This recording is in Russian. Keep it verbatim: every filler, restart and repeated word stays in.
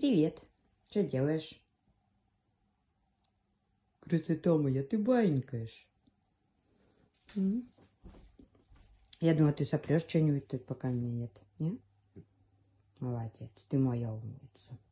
Привет. Что делаешь? Красота моя, ты банькаешь. М? Я думала, ты сопрешь что-нибудь тут, пока меня нет. Не? Молодец, ты моя умница.